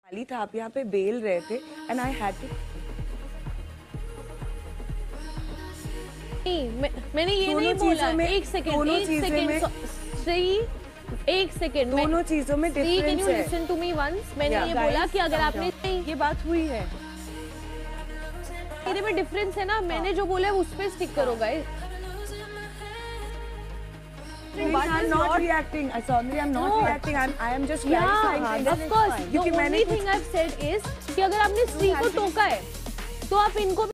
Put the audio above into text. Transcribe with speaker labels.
Speaker 1: खाली था, आप यहाँ पे बेल रहे थे एंड आई हैड टू।
Speaker 2: मैंने ये नहीं बोला। एक सेकंड एक सेकंड
Speaker 1: दोनों चीजों में डिफरेंस है।
Speaker 2: Can you listen to me once? मैंने ये बोला कि अगर आपने
Speaker 1: ये बात हुई है,
Speaker 2: मेरे में डिफरेंस है ना, मैंने जो बोला है उस पे स्टिक करो guys.
Speaker 1: I'm not reacting. Sorry, I'm not reacting. I am just clarifying things.
Speaker 2: Of course, the only thing I've said is कि अगर आपने स्त्री को टोका है तो आप इनको